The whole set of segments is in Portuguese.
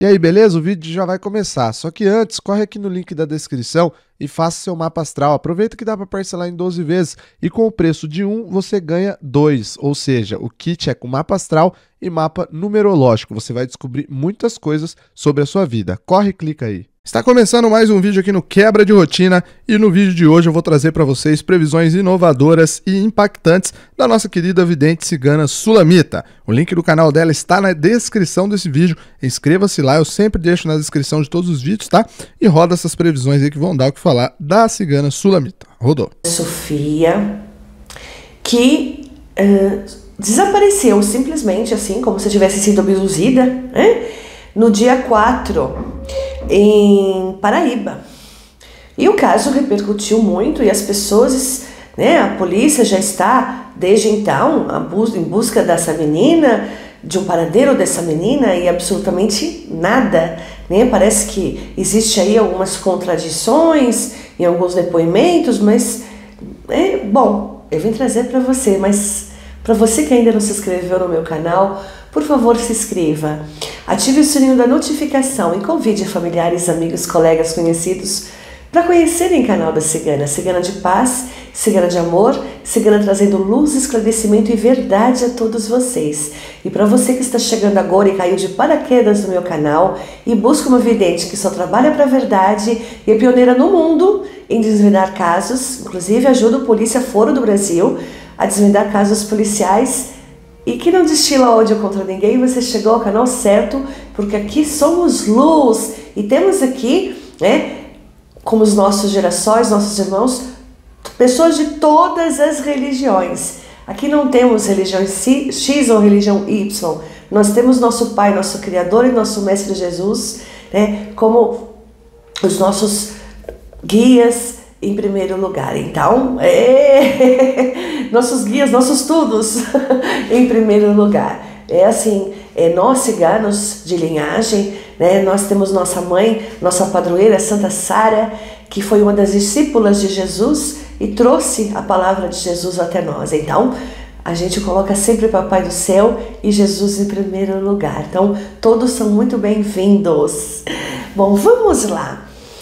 E aí, beleza? O vídeo já vai começar. Só que antes, corre aqui no link da descrição e faça seu mapa astral. Aproveita que dá para parcelar em 12 vezes e com o preço de um você ganha 2. Ou seja, o kit é com mapa astral e mapa numerológico. Você vai descobrir muitas coisas sobre a sua vida. Corre e clica aí. Está começando mais um vídeo aqui no Quebra de Rotina e no vídeo de hoje eu vou trazer para vocês previsões inovadoras e impactantes da nossa querida vidente cigana Sulamita. O link do canal dela está na descrição desse vídeo, inscreva-se lá, eu sempre deixo na descrição de todos os vídeos, tá? E roda essas previsões aí que vão dar o que falar da cigana Sulamita. Rodou. Sofia, que desapareceu simplesmente assim, como se tivesse sido abduzida, né? No dia 4, em Paraíba. E o caso repercutiu muito e as pessoas, né, a polícia já está desde então em busca dessa menina, de um paradeiro dessa menina, e absolutamente nada, né? Parece que existe aí algumas contradições em alguns depoimentos, mas bom, eu vim trazer para você, mas para você que ainda não se inscreveu no meu canal, por favor, se inscreva. Ative o sininho da notificação e convide familiares, amigos, colegas, conhecidos para conhecerem o canal da Cigana. Cigana de paz, Cigana de amor, Cigana trazendo luz, esclarecimento e verdade a todos vocês. E para você que está chegando agora e caiu de paraquedas no meu canal e busca uma vidente que só trabalha para a verdade e é pioneira no mundo em desvendar casos, inclusive ajuda o Polícia Foro do Brasil a desvendar casos policiais e que não destila ódio contra ninguém, você chegou ao canal certo, porque aqui somos luz e temos aqui, né, como os nossos gerações, nossos irmãos, pessoas de todas as religiões. Aqui não temos religião X ou religião Y, nós temos nosso Pai, nosso Criador e nosso Mestre Jesus, né, como os nossos guias em primeiro lugar. Então, nossos guias, nossos tudos em primeiro lugar. É assim, nós ciganos de linhagem, né, nós temos nossa mãe, nossa padroeira, Santa Sara, que foi uma das discípulas de Jesus e trouxe a palavra de Jesus até nós. Então, a gente coloca sempre Papai do Céu e Jesus em primeiro lugar. Então, todos são muito bem-vindos. Bom, vamos lá.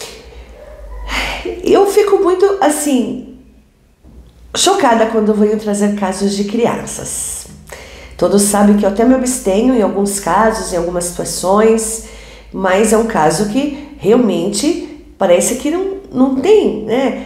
Eu fico muito, assim, chocada quando eu venho trazer casos de crianças. Todos sabem que eu até me abstenho em alguns casos, em algumas situações, mas é um caso que realmente parece que não tem, né,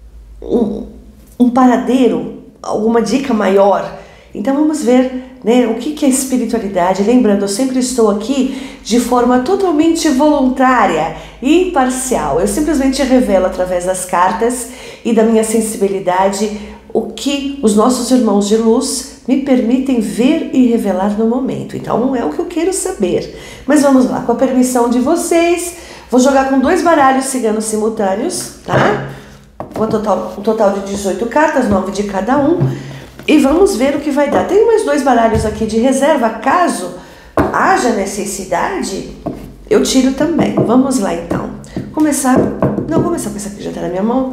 um paradeiro, alguma dica maior. Então vamos ver, né, o que é espiritualidade. Lembrando, eu sempre estou aqui de forma totalmente voluntária e imparcial. Eu simplesmente revelo através das cartas e da minha sensibilidade o que os nossos irmãos de luz me permitem ver e revelar no momento. Então é o que eu quero saber. Mas vamos lá, com a permissão de vocês, vou jogar com 2 baralhos ciganos simultâneos, tá? Um total de 18 cartas, 9 de cada um. E vamos ver o que vai dar. Tem mais 2 baralhos aqui de reserva, caso haja necessidade, eu tiro também. Vamos lá então. Começar com essa aqui que já está na minha mão.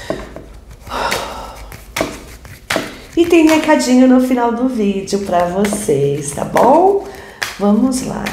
E tem recadinho no final do vídeo para vocês, tá bom? Vamos lá.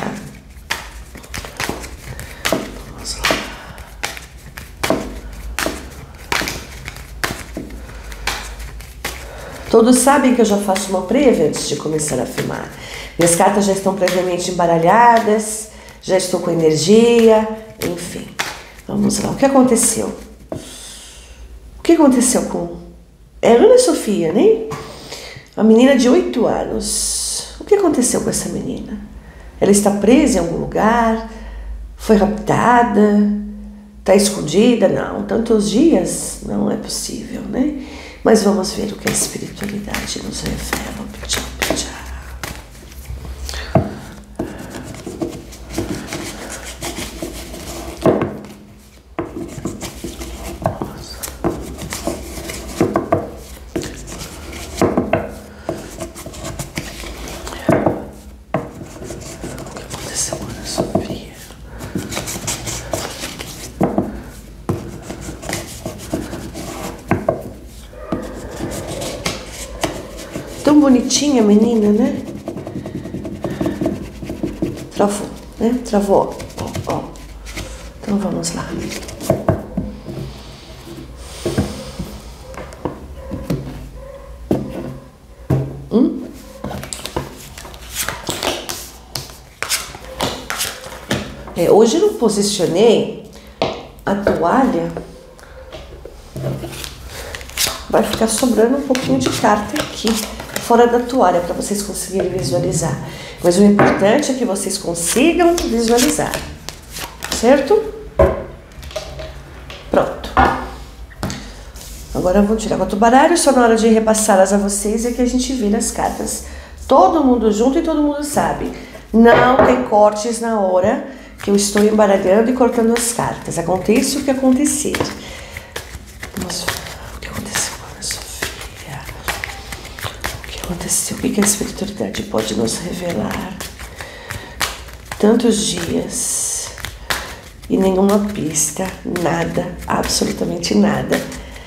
Todos sabem que eu já faço uma prévia antes de começar a filmar. Minhas cartas já estão previamente embaralhadas, já estou com energia, enfim. Vamos lá, o que aconteceu? O que aconteceu com... Ana Sofia, né? Uma menina de 8 anos. O que aconteceu com essa menina? Ela está presa em algum lugar? Foi raptada? Está escondida? Não, tantos dias não é possível, né? Mas vamos ver o que a espiritualidade nos revela. Tchau, tchau. O que aconteceu com a Sofia? Tão bonitinha a menina, né? né? Travou. Ó. Então vamos lá. Hoje eu não posicionei a toalha. Vai ficar sobrando um pouquinho de carta aqui, fora da toalha, para vocês conseguirem visualizar. Mas o importante é que vocês consigam visualizar. Certo? Pronto. Agora eu vou tirar o outro baralho, só na hora de repassá-las a vocês é que a gente vira as cartas. Todo mundo junto e todo mundo sabe. Não tem cortes na hora que eu estou embaralhando e cortando as cartas. Aconteça o que acontecer. Vamos ver o que aconteceu com a Ana Sofia. O que aconteceu? O que a espiritualidade pode nos revelar? Tantos dias e nenhuma pista, nada, absolutamente nada.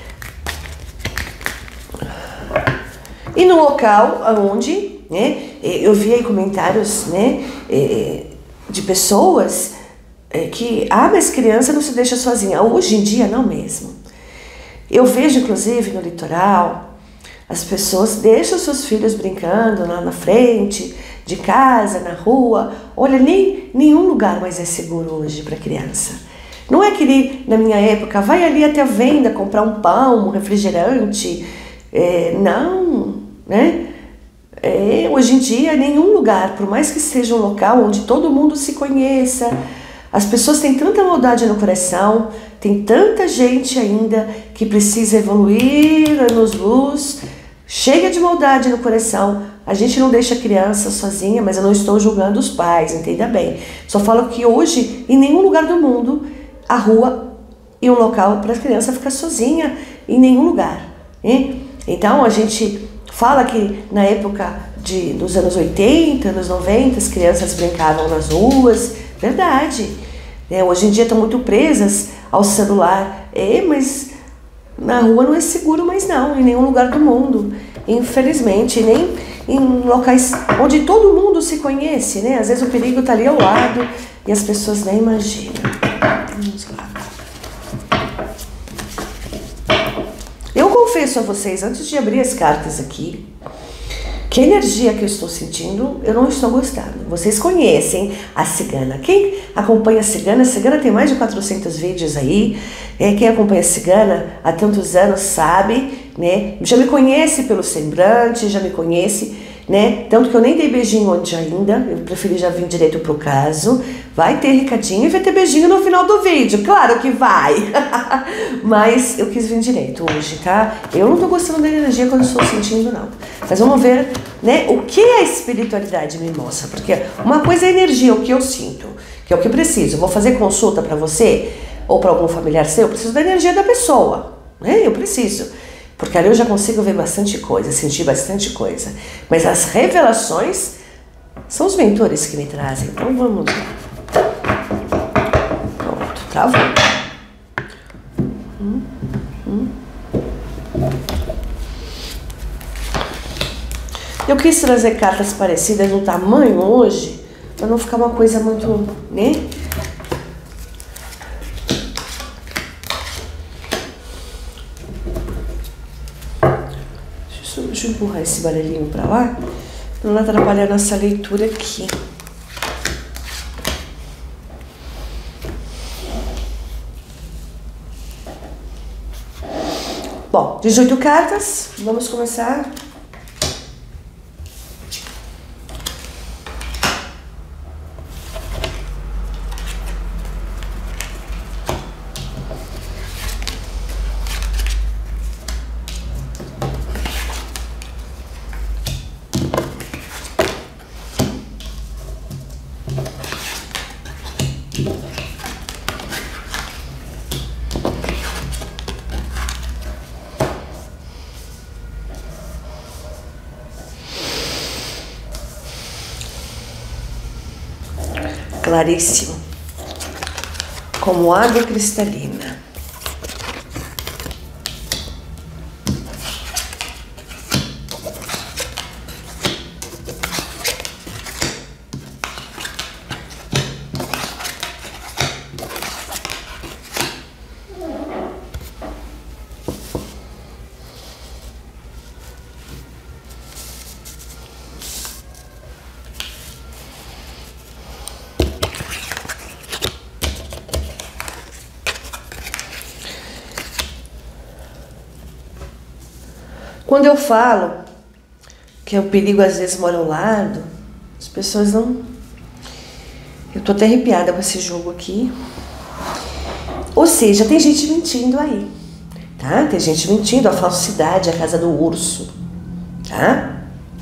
E no local onde, né, eu vi aí comentários, né, de pessoas que, mas criança não se deixa sozinha. Hoje em dia, não mesmo. Eu vejo, inclusive, no litoral, as pessoas deixam seus filhos brincando lá na frente de casa, na rua. Olha, nenhum lugar mais é seguro hoje para criança. Não é que nem na minha época, vai ali até a venda comprar um pão, um refrigerante. Não, né? Hoje em dia, nenhum lugar, por mais que seja um local onde todo mundo se conheça, as pessoas têm tanta maldade no coração, tem tanta gente ainda que precisa evoluir anos-luz, cheia de maldade no coração. A gente não deixa a criança sozinha, mas eu não estou julgando os pais, entenda bem. Só falo que hoje, em nenhum lugar do mundo, a rua e um local para a criança ficar sozinha, em nenhum lugar, hein? Então, a gente fala que na época dos anos 80, anos 90, as crianças brincavam nas ruas. Verdade. Hoje em dia estão muito presas ao celular. Mas na rua não é seguro mais não, em nenhum lugar do mundo. Infelizmente, nem em locais onde todo mundo se conhece, né? Às vezes o perigo está ali ao lado e as pessoas nem imaginam. Vamos lá. Eu confesso a vocês, antes de abrir as cartas aqui, que a energia que eu estou sentindo, eu não estou gostando. Vocês conhecem a cigana. Quem acompanha a cigana tem mais de 400 vídeos aí. Quem acompanha a cigana há tantos anos sabe, né? Já me conhece pelo semblante, já me conhece, né? Tanto que eu nem dei beijinho ontem ainda, eu preferi já vir direto pro caso. Vai ter recadinho e vai ter beijinho no final do vídeo, claro que vai. Mas eu quis vir direito hoje, tá? Eu não tô gostando da energia que eu estou sentindo, não. Mas vamos ver, né, o que a espiritualidade me mostra. Porque uma coisa é a energia, o que eu sinto, que é o que eu preciso. Eu vou fazer consulta pra você ou pra algum familiar seu, eu preciso da energia da pessoa, né? Eu preciso. Porque ali eu já consigo ver bastante coisa, sentir bastante coisa. Mas as revelações são os mentores que me trazem. Então vamos lá. Pronto, travou. Eu quis trazer cartas parecidas no tamanho hoje, para não ficar uma coisa muito, né? Deixa eu empurrar esse barulhinho para lá, para não atrapalhar nossa leitura aqui. Bom, 18 cartas, vamos começar. Claríssimo, como água cristalina. Quando eu falo que o perigo às vezes mora ao lado, as pessoas não... Eu tô até arrepiada com esse jogo aqui. Ou seja, tem gente mentindo aí, tá? Tem gente mentindo, a falsidade, a casa do urso, tá?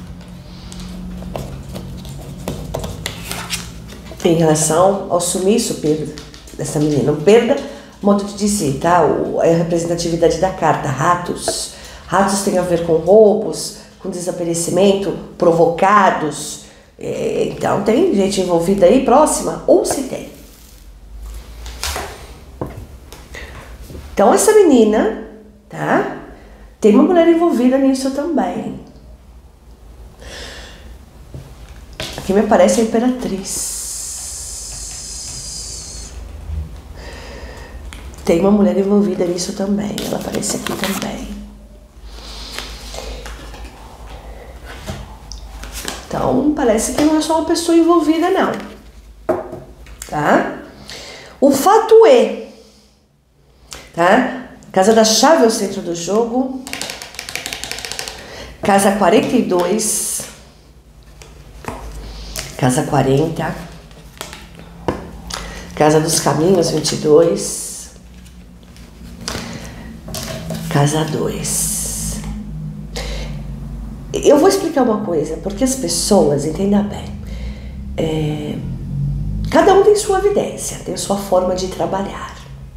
Em relação ao sumiço, perda dessa menina. Não perda, modo de dizer, tá? A representatividade da carta, ratos. Ratos tem a ver com roubos, com desaparecimento, provocados. Então tem gente envolvida aí próxima, ou se tem. Então essa menina, tá? Tem uma mulher envolvida nisso também. Aqui me aparece a Imperatriz. Tem uma mulher envolvida nisso também. Ela aparece aqui também. Então, parece que não é só uma pessoa envolvida, não. Tá? O fato é, tá? Casa da chave é o centro do jogo. Casa 42. Casa 40. Casa dos caminhos 22. Casa 2. Eu vou explicar uma coisa, porque as pessoas, entenda bem, cada um tem sua evidência, tem sua forma de trabalhar.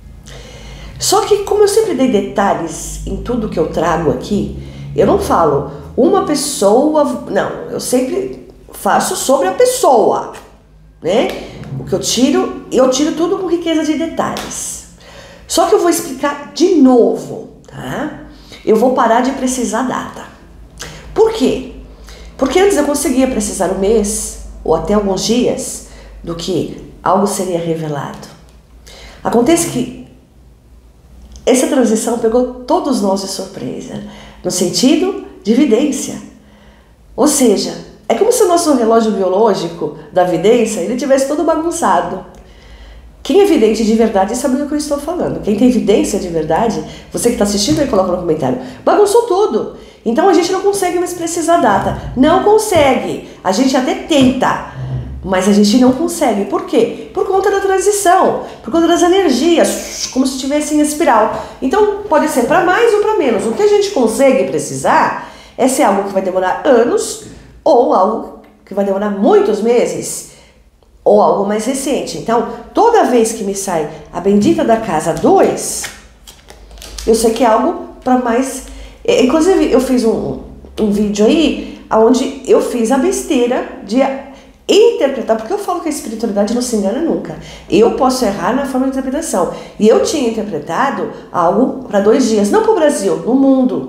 Só que, como eu sempre dei detalhes em tudo que eu trago aqui, eu não falo uma pessoa, não, eu sempre faço sobre a pessoa, né? O que eu tiro tudo com riqueza de detalhes. Só que eu vou explicar de novo, tá? Eu vou parar de precisar data. Por quê? Porque antes eu conseguia precisar um mês, ou até alguns dias, do que algo seria revelado. Acontece que essa transição pegou todos nós de surpresa, no sentido de evidência. Ou seja, é como se o nosso relógio biológico da vidência, ele tivesse todo bagunçado. Quem é vidente de verdade sabe do que eu estou falando. Quem tem evidência de verdade, você que está assistindo aí, coloca no comentário, bagunçou tudo. Então a gente não consegue mais precisar data. Não consegue. A gente até tenta, mas a gente não consegue. Por quê? Por conta da transição, por conta das energias, como se estivesse em espiral. Então pode ser para mais ou para menos. O que a gente consegue precisar é ser algo que vai demorar anos ou algo que vai demorar muitos meses ou algo mais recente. Então, toda vez que me sai a bendita da casa 2, eu sei que é algo para mais... Inclusive, eu fiz um vídeo aí, onde eu fiz a besteira de interpretar, porque eu falo que a espiritualidade não se engana nunca. Eu posso errar na forma de interpretação. E eu tinha interpretado algo para 2 dias, não para o Brasil, no mundo.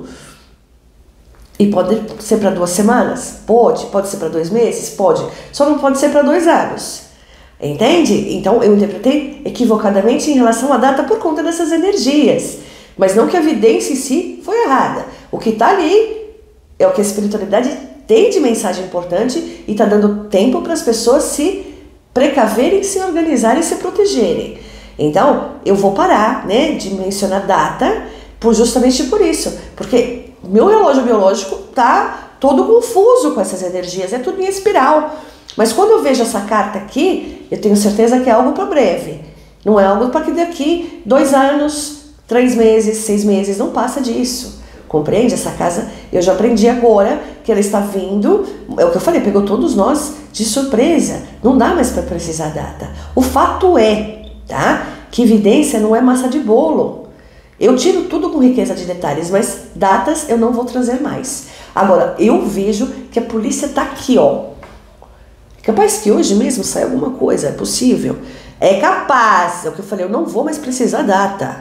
E pode ser para 2 semanas? Pode ser para 2 meses? Pode. Só não pode ser para 2 anos. Entende? Então eu interpretei equivocadamente em relação à data por conta dessas energias. Mas não que a evidência em si foi errada. O que está ali é o que a espiritualidade tem de mensagem importante e está dando tempo para as pessoas se precaverem, se organizarem e se protegerem. Então eu vou parar, né, de mencionar data justamente por isso. Porque meu relógio biológico está todo confuso com essas energias, é tudo em espiral. Mas quando eu vejo essa carta aqui, eu tenho certeza que é algo para breve. Não é algo para que daqui 2 anos, 3 meses, 6 meses, não passa disso. Compreende? Essa casa, eu já aprendi agora que ela está vindo, é o que eu falei, pegou todos nós de surpresa. Não dá mais para precisar data. O fato é, tá, que evidência não é massa de bolo. Eu tiro tudo com riqueza de detalhes, mas datas eu não vou trazer mais. Agora, eu vejo que a polícia está aqui, ó. Capaz que hoje mesmo saia alguma coisa, é possível. É capaz, é o que eu falei, eu não vou mais precisar data.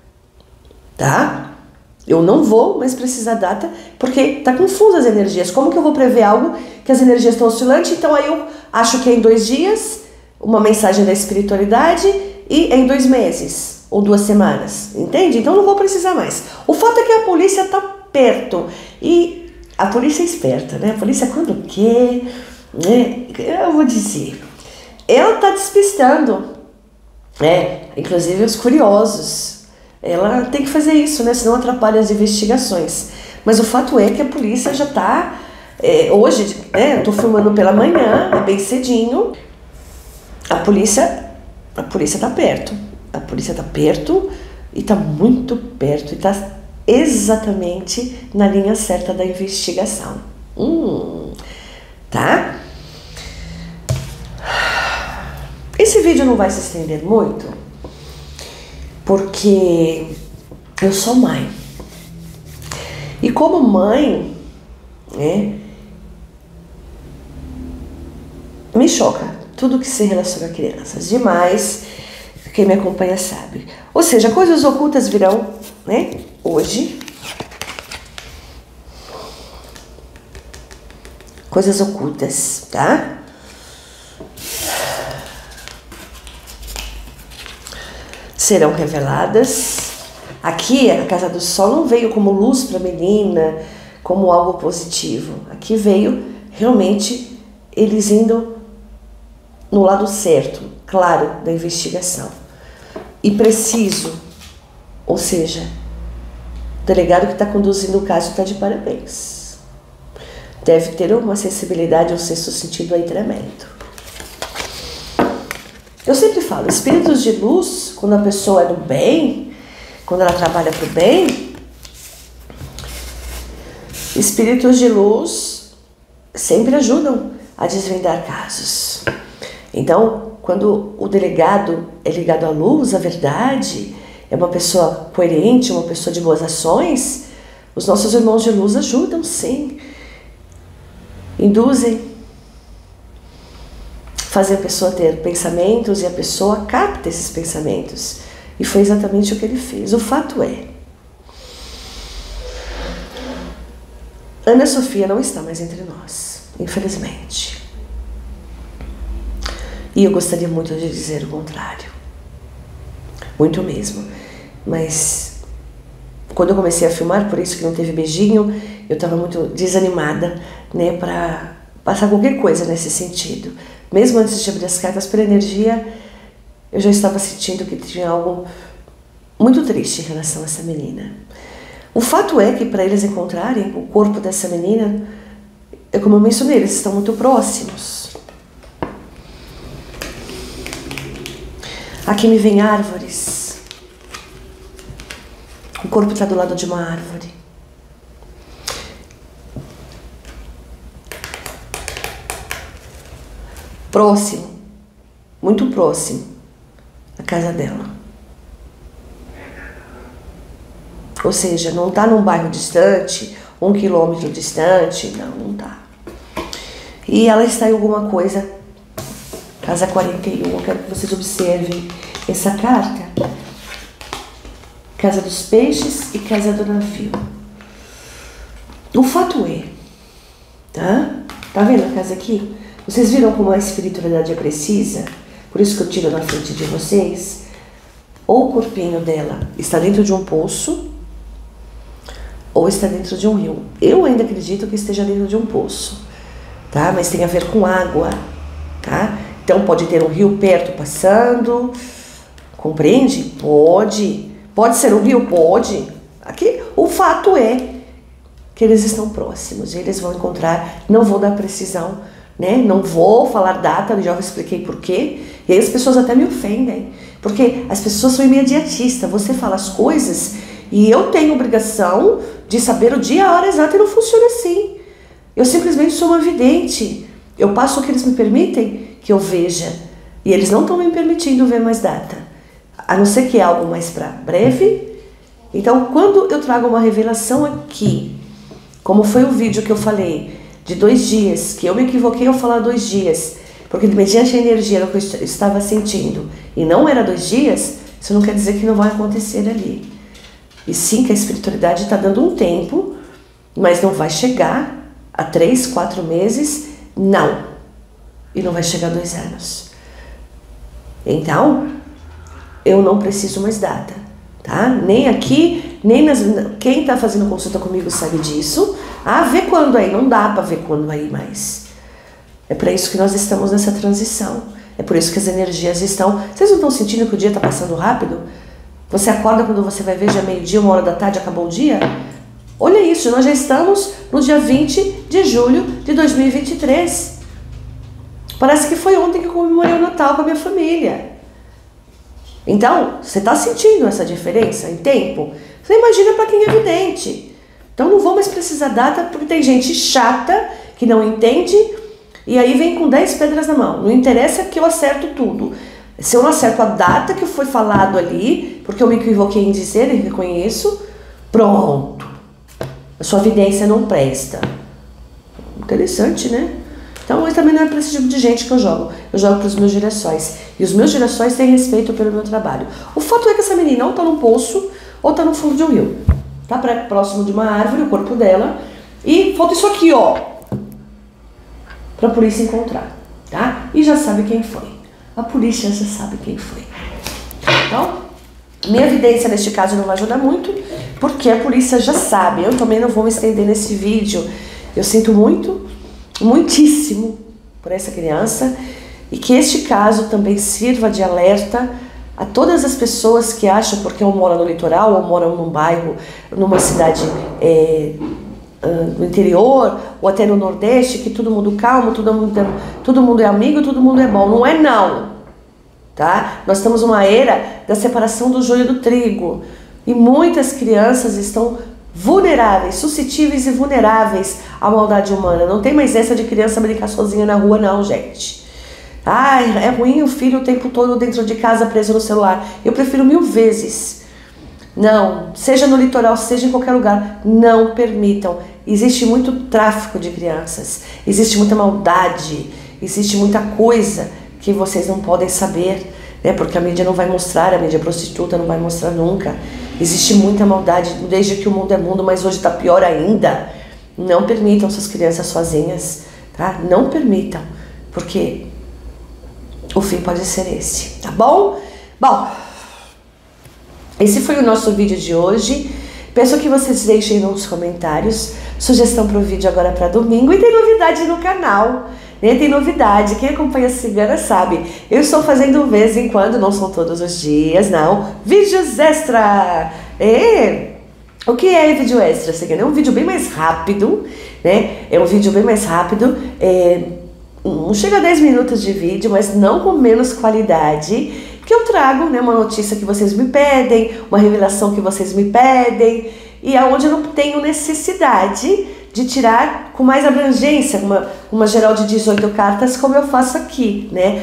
Tá? Eu não vou mais precisar data, porque tá confusa as energias. Como que eu vou prever algo que as energias estão oscilantes? Então aí eu acho que é em 2 dias, uma mensagem da espiritualidade, e é em 2 meses, ou 2 semanas. Entende? Então eu não vou precisar mais. O fato é que a polícia tá perto. E a polícia é esperta, né? A polícia quando quer... eu vou dizer, ela está despistando, inclusive os curiosos. Ela tem que fazer isso, né? Senão atrapalha as investigações. Mas o fato é que a polícia já tá... hoje, eu tô filmando pela manhã, é bem cedinho. A polícia tá perto. A polícia tá perto e tá muito perto. E tá exatamente na linha certa da investigação. Tá? Esse vídeo não vai se estender muito, porque eu sou mãe. E como mãe, me choca tudo que se relaciona a crianças. Demais, quem me acompanha sabe. Ou seja, coisas ocultas virão, hoje. Coisas ocultas, tá? Serão reveladas. Aqui, a Casa do Sol não veio como luz para a menina, como algo positivo. Aqui veio realmente eles indo no lado certo, claro, da investigação. E preciso, ou seja, o delegado que está conduzindo o caso está de parabéns. Deve ter uma sensibilidade, um sexto sentido aí tremendo. Eu sempre falo, espíritos de luz, quando a pessoa é do bem, quando ela trabalha para o bem, espíritos de luz sempre ajudam a desvendar casos. Então, quando o delegado é ligado à luz, à verdade, é uma pessoa coerente, uma pessoa de boas ações, os nossos irmãos de luz ajudam, sim. Induzem, fazem a pessoa ter pensamentos e a pessoa capta esses pensamentos. E foi exatamente o que ele fez. O fato é, Ana Sofia não está mais entre nós, infelizmente. E eu gostaria muito de dizer o contrário. Muito mesmo. Mas quando eu comecei a filmar, por isso que não teve beijinho, eu estava muito desanimada, para passar qualquer coisa nesse sentido. Mesmo antes de abrir as cartas, pela energia, eu já estava sentindo que tinha algo muito triste em relação a essa menina. O fato é que para eles encontrarem o corpo dessa menina, como eu mencionei, eles estão muito próximos. Aqui me vem árvores. O corpo está do lado de uma árvore. Próximo, muito próximo, a casa dela. Ou seja, não está num bairro distante, 1 quilômetro distante, não está. E ela está em alguma coisa, casa 41, eu quero que vocês observem essa carta. Casa dos Peixes e Casa do Navio. O fato é, tá vendo a casa aqui? Vocês viram como a espiritualidade é precisa? Por isso que eu tiro na frente de vocês. Ou o corpinho dela está dentro de um poço, ou está dentro de um rio. Eu ainda acredito que esteja dentro de um poço, tá? Mas tem a ver com água, tá? Então pode ter um rio perto passando, compreende? Pode. Pode ser um rio? Pode. Aqui, o fato é que eles estão próximos, eles vão encontrar, não vou dar precisão, não vou falar data, eu já expliquei por quê. E aí as pessoas até me ofendem, porque as pessoas são imediatistas, você fala as coisas e eu tenho obrigação de saber o dia, a hora exata, e não funciona assim. Eu simplesmente sou uma vidente, eu passo o que eles me permitem que eu veja, e eles não estão me permitindo ver mais data, a não ser que é algo mais para breve. Então, quando eu trago uma revelação aqui, como foi o vídeo que eu falei, de 2 dias, que eu me equivoquei ao falar 2 dias, porque mediante a energia era o que eu estava sentindo, e não era 2 dias, isso não quer dizer que não vai acontecer ali. E sim que a espiritualidade está dando um tempo, mas não vai chegar a 3, 4 meses, não. E não vai chegar a 2 anos. Então, eu não preciso mais data, tá? Nem aqui, nem nas... Quem está fazendo consulta comigo sabe disso. Vê quando aí, não dá para ver quando aí mais. É para isso que nós estamos nessa transição. É por isso que as energias estão... Vocês não estão sentindo que o dia está passando rápido? Você acorda quando você vai ver, já é 12h, 1h da tarde, acabou o dia? Olha isso, nós já estamos no dia 20 de julho de 2023. Parece que foi ontem que eu comemorei o Natal com a minha família. Então, você está sentindo essa diferença em tempo? Você imagina para quem é vidente. Então não vou mais precisar data, porque tem gente chata que não entende e aí vem com 10 pedras na mão. Não interessa que eu acerto tudo. Se eu não acerto a data que foi falado ali, porque eu me equivoquei em dizer e reconheço, pronto. A sua evidência não presta. Interessante, né? Então, eu também não é para esse tipo de gente que eu jogo. Eu jogo para os meus girassóis. E os meus girassóis têm respeito pelo meu trabalho. O fato é que essa menina ou está num poço ou está no fundo de um rio. Tá próximo de uma árvore, o corpo dela. E falta isso aqui, ó. Para a polícia encontrar. Tá? E já sabe quem foi. A polícia já sabe quem foi. Então, minha evidência neste caso não vai ajudar muito, porque a polícia já sabe. Eu também não vou me estender nesse vídeo. Eu sinto muitíssimo por essa criança, e que este caso também sirva de alerta a todas as pessoas que acham, porque ou moram no litoral, ou moram num bairro, numa cidade no interior, ou até no Nordeste, que todo mundo calmo, todo mundo é amigo, todo mundo é bom. Não é não, tá? Nós estamos numa era da separação do joio do trigo, e muitas crianças estão vulneráveis, suscetíveis e vulneráveis à maldade humana. Não tem mais essa de criança brincar sozinha na rua não, gente. Ai, é ruim o filho o tempo todo dentro de casa preso no celular. Eu prefiro 1000 vezes. Não, seja no litoral, seja em qualquer lugar, não permitam. Existe muito tráfico de crianças, existe muita maldade, existe muita coisa que vocês não podem saber, né? Porque a mídia não vai mostrar, a mídia prostituta não vai mostrar nunca. Existe muita maldade desde que o mundo é mundo, mas hoje está pior ainda. Não permitam suas crianças sozinhas, tá? Não permitam, porque o fim pode ser esse, tá bom? Bom, esse foi o nosso vídeo de hoje. Peço que vocês deixem nos comentários sugestão para o vídeo agora para domingo. E tem novidade no canal, né? Tem novidade. Quem acompanha a Cigana sabe. Eu estou fazendo de vez em quando, não são todos os dias, não, vídeos extra. O que é vídeo extra, Cigana? É um vídeo bem mais rápido, né? É um vídeo bem mais rápido. Não chega a 10 minutos de vídeo, mas não com menos qualidade, que eu trago, né, uma notícia que vocês me pedem, uma revelação que vocês me pedem, e aonde eu não tenho necessidade de tirar com mais abrangência, uma geral de 18 cartas, como eu faço aqui, né,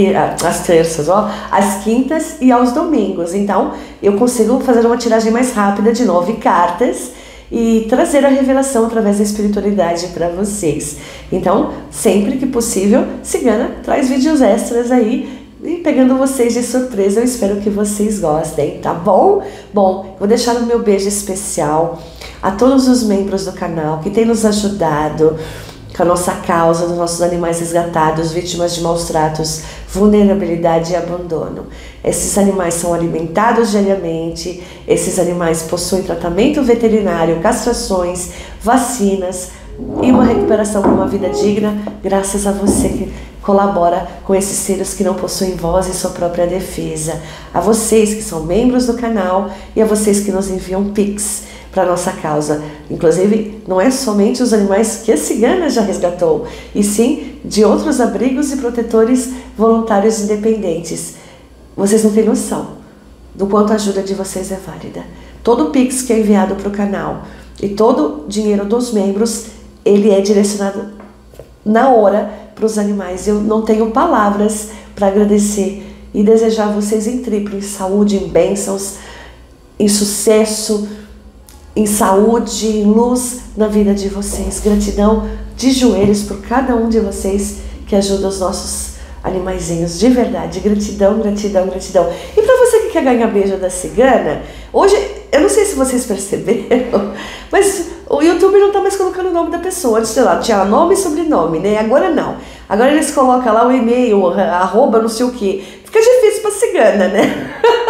às terças, ó, às quintas e aos domingos. Então, eu consigo fazer uma tiragem mais rápida de 9 cartas, e trazer a revelação através da espiritualidade para vocês. Então, sempre que possível, Cigana traz vídeos extras aí, e pegando vocês de surpresa. Eu espero que vocês gostem, tá bom? Bom, vou deixar o meu beijo especial a todos os membros do canal que têm nos ajudado com a nossa causa dos nossos animais resgatados, vítimas de maus tratos, vulnerabilidade e abandono. Esses animais são alimentados diariamente, esses animais possuem tratamento veterinário, castrações, vacinas e uma recuperação para uma vida digna, graças a você que colabora com esses seres que não possuem voz em sua própria defesa. A vocês que são membros do canal e a vocês que nos enviam Pix para a nossa causa. Inclusive, não é somente os animais que a Cigana já resgatou, e sim de outros abrigos e protetores voluntários independentes. Vocês não têm noção do quanto a ajuda de vocês é válida. Todo o Pix que é enviado para o canal e todo o dinheiro dos membros, ele é direcionado na hora para os animais. Eu não tenho palavras para agradecer e desejar a vocês em triplo, em saúde, em bênçãos, em sucesso, em saúde, em luz na vida de vocês. Gratidão de joelhos por cada um de vocês que ajuda os nossos animaizinhos, de verdade. Gratidão, gratidão, gratidão. E para você que quer ganhar beijo da Cigana, hoje, eu não sei se vocês perceberam, mas o YouTube não tá mais colocando o nome da pessoa. Antes, sei lá, tinha nome e sobrenome, né? Agora não. Agora eles colocam lá o e-mail, arroba, não sei o quê. Fica difícil pra Cigana, né?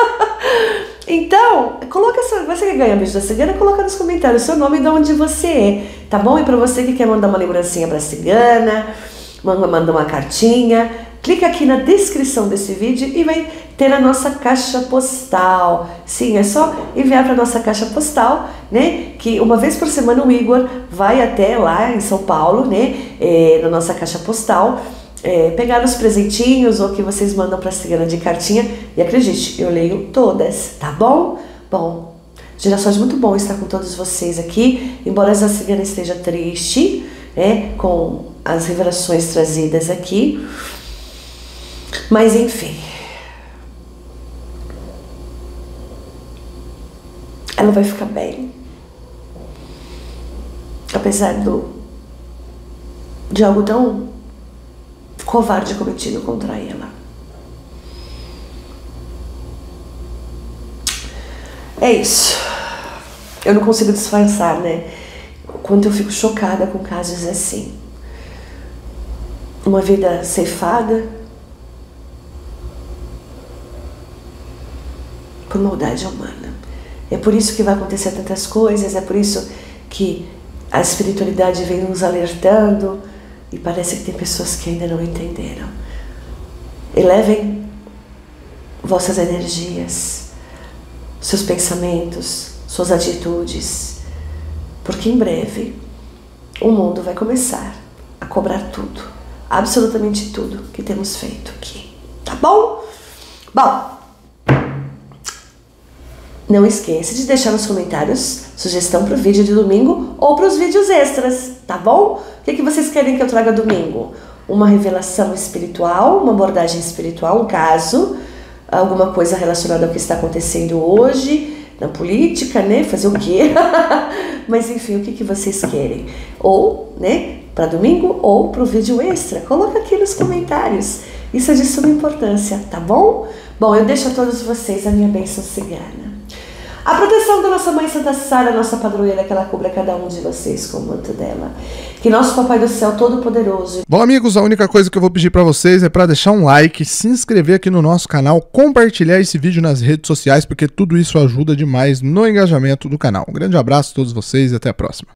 Então, coloca você que ganha beijo da Cigana, coloca nos comentários o seu nome e de onde você é, tá bom? E para você que quer mandar uma lembrancinha pra Cigana, manda uma cartinha, clica aqui na descrição desse vídeo e vai ter a nossa caixa postal. Sim, é só enviar para a nossa caixa postal, né? Que uma vez por semana o Igor vai até lá em São Paulo, né? Na nossa caixa postal, pegar os presentinhos ou que vocês mandam para a cigana de cartinha. E acredite, eu leio todas, tá bom? Bom, Girassóis, muito bom estar com todos vocês aqui, embora essa cigana esteja triste, né, com as revelações trazidas aqui, mas enfim, ela vai ficar bem, apesar de algo tão covarde cometido contra ela. É isso. Eu não consigo disfarçar, né? O quanto eu fico chocada com casos assim. Uma vida ceifada por maldade humana. É por isso que vai acontecer tantas coisas, é por isso que a espiritualidade vem nos alertando e parece que tem pessoas que ainda não entenderam. Elevem vossas energias, seus pensamentos, suas atitudes, porque em breve o mundo vai começar a cobrar tudo, absolutamente tudo que temos feito aqui, tá bom? Bom, não esqueça de deixar nos comentários sugestão para o vídeo de domingo ou para os vídeos extras, tá bom? O que vocês querem que eu traga domingo? Uma revelação espiritual, uma abordagem espiritual, um caso, alguma coisa relacionada ao que está acontecendo hoje, na política, né? Fazer o quê? Mas enfim, o que vocês querem? Ou, né, para domingo ou para o vídeo extra. Coloca aqui nos comentários. Isso é de suma importância, tá bom? Bom, eu deixo a todos vocês a minha bênção cigana. A proteção da nossa Mãe Santa Sara, nossa padroeira, que ela cubra cada um de vocês com o manto dela. Que nosso Papai do Céu Todo-Poderoso... Bom, amigos, a única coisa que eu vou pedir pra vocês é pra deixar um like, se inscrever aqui no nosso canal, compartilhar esse vídeo nas redes sociais, porque tudo isso ajuda demais no engajamento do canal. Um grande abraço a todos vocês e até a próxima.